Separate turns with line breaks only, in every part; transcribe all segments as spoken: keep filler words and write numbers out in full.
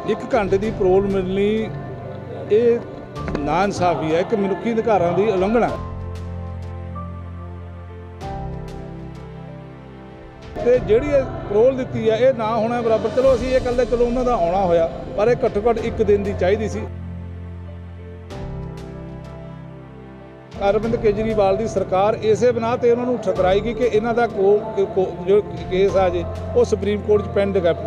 एक घंटे की परोल मिलनी ये ना इंसाफी है, एक मनुखी अधिकारां की उलंघना। तो जिहड़ी परोल दी है ये ना होना बराबर। चलो असीं ये कहते चलो उन्होंने आना होया, पर ये घट्टो घट्ट एक दिन की चाहिए सी। अरविंद केजरीवाल की सरकार इसे बना ते उन्होंने ठकराएगी कि इन्हां दा को, को जो केस आ जे वो सुप्रीम कोर्ट पेंड है।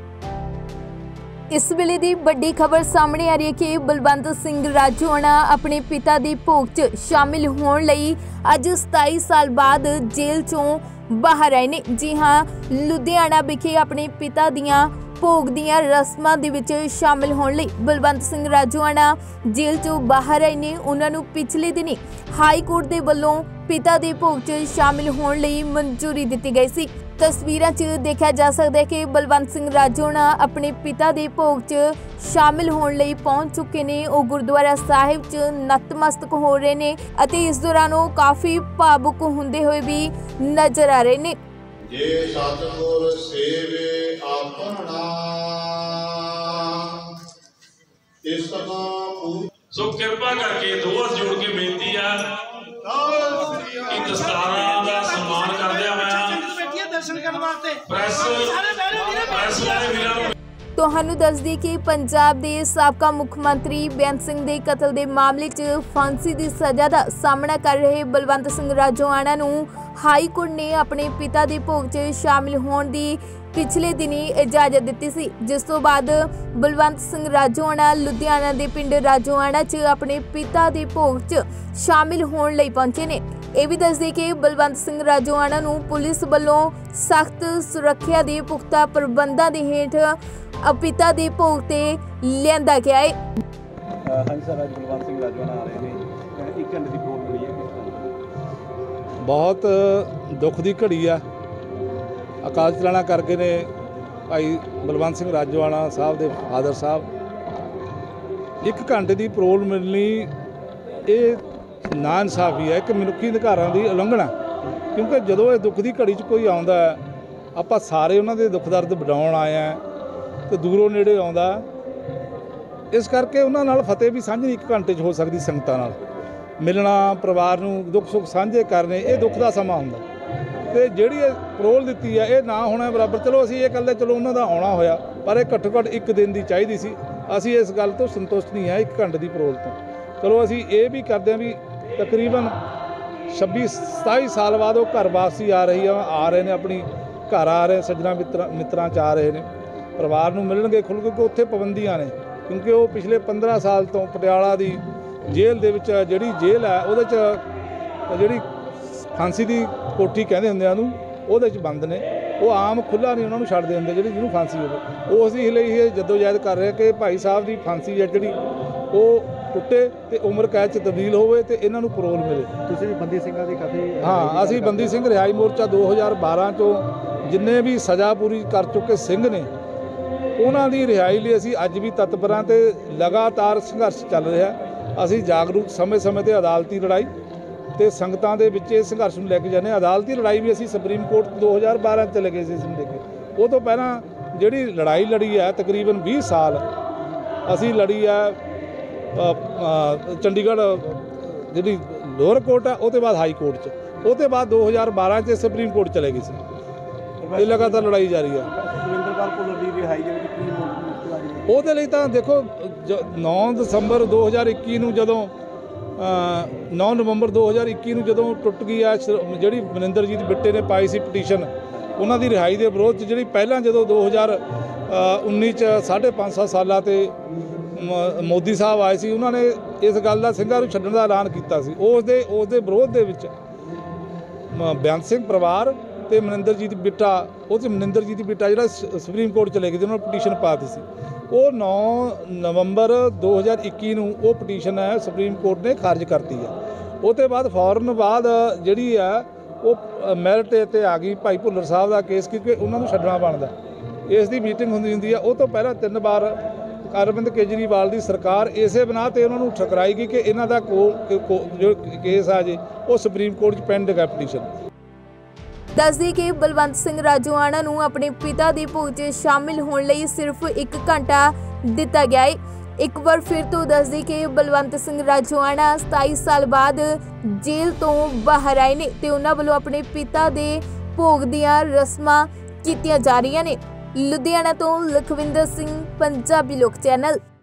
इस वेले दी बड़ी खबर सामने आ रही है कि बलवंत सिंह राजोआणा अपने पिता दी भोग च शामिल होने लई अज सताई साल बाद जेल चों बाहर आए ने। जी हाँ, लुधियाना विखे अपने पिता दियां भोग दियां रस्मां दे विच शामिल होने लई बलवंत सिंह राजोआणा जेल चों बाहर आए ने। उन्हां नूं पिछले दिनी हाई कोर्ट दे वल्लों पिता दे भोग च शामिल होने लई मंजूरी दित्ती गई सी। तस्वीरां च देखा जा सकता है कि बलवंत सिंह राजोआणा अपने पिता दे भोग च शामिल होने लई पहुंच चुके ने। वो गुरुद्वारा साहिब च नतमस्तक हो रहे ने अते इस दौरान वो काफ़ी भावुक हुंदे होए भी नजर आ रहे ने।
जे सतगुर सेवे अपना तिसना
सो कृपा करके दो हथ जोड़ के बेनती है कि दस्तारां दा सम्मान करदे मैं प्रेस प्रेस वाले वीरां नूं
ਤੁਹਾਨੂੰ दस दी कि पंजाब के साबका मुख मंत्री बेअंत सिंह के कतल के मामले च फांसी की सज़ा का सामना कर रहे बलवंत सिंह राजोआणा नूं हाई कोर्ट ने अपने पिता के भोग च शामिल होने की पिछले दिनी इजाजत दी सी, जिस तो बाद बलवंत सिंह राजोआणा लुधियाना के पिंड राजोआणा च अपने पिता के भोग च शामिल होने लई पहुंचे ने। यह भी दस दी कि बलवंत सिंह राजोआणा नूं पुलिस वालों सख्त सुरक्षा के पुख्ता प्रबंधों के हेठ पिता के भोग ते लियांदा गया है।
हाँ सर, अज बलवंत सिंह राजोआणा आ रहे हैं, एक घंटे की परोल मिली है।
बहुत दुख की घड़ी है। अकाल चलाना करके ने भाई बलवंत सिंह राजोआणा साहब के फादर साहब एक घंटे की परोल मिलनी ये ना इंसाफी है, एक मनुखी अधिकारां की उलंघना। क्योंकि जदों ये दुख की घड़ी च कोई आउंदा आपां सारे उन्होंने दुख दर्द वडाउण आए हैं तो दूरों नेड़े आउंदा, इस करके उन्होंने नाल फतेह भी सांझी एक घंटे च हो सकती। संगतां नाल मिलना, परिवार नूं दुख सुख सांझे करने, ये दुख का समा हुंदा। ते जिहड़ी परोल दी है ये ना होना बराबर। चलो असीं ये कहते चलो उन्होंने आना होया, पर ये घट्टो घट्ट एक दिन की चाहिए सी। असीं इस गल तो संतुष्ट नहीं है एक घंटे की परोल तो। चलो असीं ये भी करते हैं भी तकरीबन छब्बी सताई साल बाद वो घर वापसी आ रही है, आ रहे हैं अपनी घर आ रहे, सज्जना मित्र मित्रां च आ रहे हैं, परिवार नूं मिलणगे खुल, क्योंकि उत्थे पाबंदियां ने। क्योंकि वो पिछले पंद्रह साल तो पटियाला की जेल दे विच जिहड़ी जेल है उहदे च जिहड़ी फांसी की कोठी कहते होंदे उहनूं उहदे च बंद ने। वो आम खुला नहीं उन्होंने छड्डदे हुंदे जिहड़ी जिहनूं फांसी होवे। उस लई जद्दोजहद कर रहे कि भाई साहब की फांसी है जिहड़ी वो टुटे ते उम्र कैद च तब्दील होवे ते इन्हां नूं परोल मिले।
तुसीं भी बंदी सिंघां दी काफी
हाँ, असीं बंदी सिंह रिहाई मोर्चा दो हज़ार बारह चों जिन्ने भी सज़ा पूरी कर चुके सिंह ने उन्हां दी रिहाई लई असीं अज भी तत्पर हां ते लगातार संघर्ष चल रहा। असीं जागरूक समय समय ते अदालती लड़ाई ते संगतां दे विच इस संघर्ष नूं लैके जाने। अदालती लड़ाई भी असीं सुप्रीम कोर्ट दो हज़ार बारह चले गए सी इस नूं लेके। वो तो पहलां जिहड़ी लड़ाई लड़ी है तकरीबन बीस साल असीं लड़ी है चंडीगढ़ जिहड़ी लोअर कोर्ट है, उसके बाद हाई कोर्ट च, उसके बाद दो हज़ार बारह च सुप्रीम कोर्ट चले गई सी। ये लगातार लड़ाई जारी है। ਉਹਦੇ ਲਈ ਤਾਂ देखो नौ ਦਸੰਬਰ दो हज़ार इक्की ਨੂੰ ਜਦੋਂ नौ नवंबर दो हज़ार इक्की ਨੂੰ ਜਦੋਂ ਟੁੱਟ ਗਈ ਆ ਜਿਹੜੀ ਮਨਿੰਦਰਜੀਤ ਬਿੱਟੇ ਨੇ ਪਾਈ ਸੀ ਪਟੀਸ਼ਨ ਉਹਨਾਂ ਦੀ ਰਿਹਾਈ ਦੇ ਵਿਰੋਧ 'ਚ, ਜਿਹੜੀ ਪਹਿਲਾਂ ਜਦੋਂ दो हज़ार उन्नीस ਚ ਸਾਢੇ ਪੰਜ ਸੱਤ ਸਾਲਾਂ ਤੇ ਮੋਦੀ ਸਾਹਿਬ ਆਏ ਸੀ ਉਹਨਾਂ ਨੇ ਇਸ ਗੱਲ ਦਾ ਸਿੰਘਾਂ ਨੂੰ ਛੱਡਣ ਦਾ ਐਲਾਨ ਕੀਤਾ ਸੀ। ਉਸ ਦੇ ਉਸ ਦੇ ਵਿਰੋਧ ਦੇ ਵਿੱਚ ਬੇਅੰਤ ਸਿੰਘ ਪਰਿਵਾਰ ਤੇ ਮਨਿੰਦਰਜੀਤ ਬਿੱਟਾ, ਉਹ 'ਚ ਮਨਿੰਦਰਜੀਤ ਬਿੱਟਾ ਜਿਹੜਾ ਸੁਪਰੀਮ ਕੋਰਟ ਚਲੇ ਗਏ, ਉਹਨਾਂ ਨੇ ਪਟੀਸ਼ਨ ਪਾਤੀ ਸੀ। ਉਹ नौ ਨਵੰਬਰ दो हज़ार इक्की ਨੂੰ ਉਹ ਪਟੀਸ਼ਨ ਹੈ ਸੁਪਰੀਮ ਕੋਰਟ ਨੇ ਖਾਰਜ ਕਰਤੀ ਹੈ। ਉਹਦੇ ਬਾਅਦ ਫੌਰਨ ਬਾਅਦ ਜਿਹੜੀ ਆ ਉਹ ਮੈਰਿਟ 'ਤੇ ਆ ਗਈ ਭਾਈ ਭੁੱਲਰ ਸਾਹਿਬ ਦਾ ਕੇਸ, ਕਿਉਂਕਿ ਉਹਨਾਂ ਨੂੰ ਛੱਡਣਾ ਬਣਦਾ। ਇਸ ਦੀ ਮੀਟਿੰਗ ਹੁੰਦੀ ਹੁੰਦੀ ਆ। ਉਹ ਤੋਂ ਪਹਿਲਾਂ ਤਿੰਨ ਵਾਰ अरविंद केजरीवाल की सरकार इसे बना ते उन्होंने ठकराएगी कि इन्हां दा को, को जो केस आ जे वो सुप्रीम कोर्ट च पेंड है पटीशन।
दस दी कि बलवंत सिंह राजोआणा नूं अपने पिता दी भोग च शामिल होने लई सिर्फ एक घंटा ਦਿੱਤਾ ਗਿਆ ਹੈ। एक बार फिर तो दस दी कि बलवंत सिंह राजोआणा सताई साल बाद जेल तो बाहर आए ने ते उन्हां वल्लों अपने पिता दे भोग दीआं रस्मां कीतीआं जा रहीआं ने। लुधियाना तो लखविंदर सिंह, पंजाबी लोक चैनल।